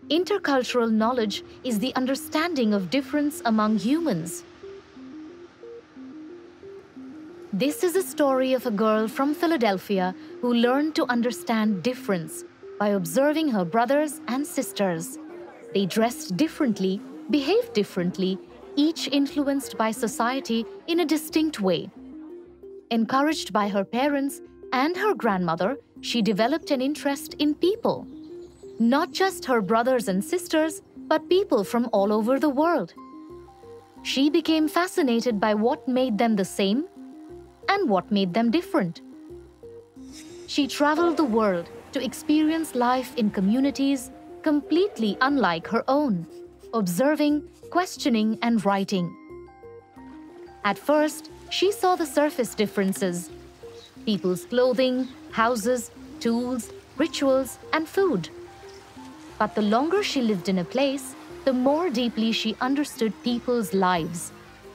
Intercultural knowledge is the understanding of difference among humans. This is a story of a girl from Philadelphia who learned to understand difference by observing her brothers and sisters. They dressed differently, behaved differently, each influenced by society in a distinct way. Encouraged by her parents and her grandmother, she developed an interest in people. Not just her brothers and sisters, but people from all over the world. She became fascinated by what made them the same and what made them different. She traveled the world to experience life in communities completely unlike her own, observing, questioning, and writing. At first, she saw the surface differences: people's clothing, houses, tools, rituals, and food. But the longer she lived in a place, the more deeply she understood people's lives.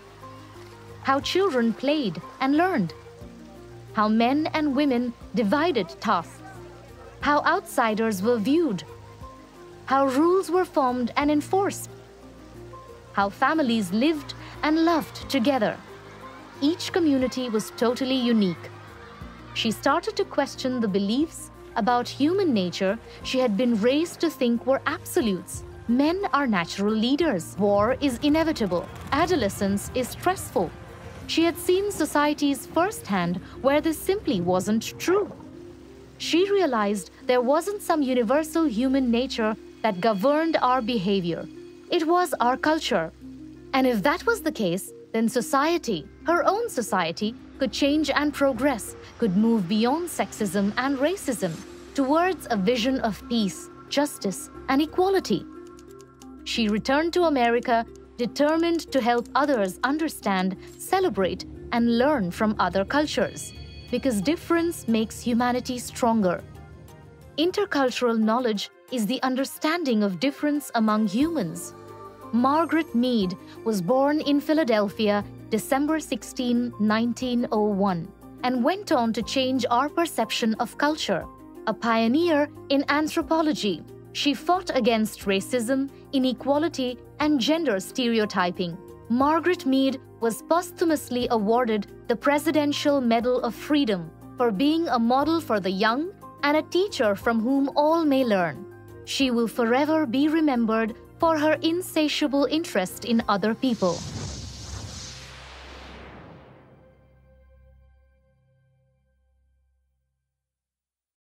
How children played and learned. How men and women divided tasks. How outsiders were viewed. How rules were formed and enforced. How families lived and loved together. Each community was totally unique. She started to question the beliefs about human nature she had been raised to think were absolutes. Men are natural leaders. War is inevitable. Adolescence is stressful. She had seen societies firsthand where this simply wasn't true. She realized there wasn't some universal human nature that governed our behavior. It was our culture. And if that was the case, then society, her own society, could change and progress, could move beyond sexism and racism towards a vision of peace, justice, and equality. She returned to America, determined to help others understand, celebrate, and learn from other cultures, because difference makes humanity stronger. Intercultural knowledge is the understanding of difference among humans. Margaret Mead was born in Philadelphia, December 16, 1901, and went on to change our perception of culture. A pioneer in anthropology, she fought against racism, inequality, and gender stereotyping. Margaret Mead was posthumously awarded the Presidential Medal of Freedom for being a model for the young and a teacher from whom all may learn. She will forever be remembered for her insatiable interest in other people.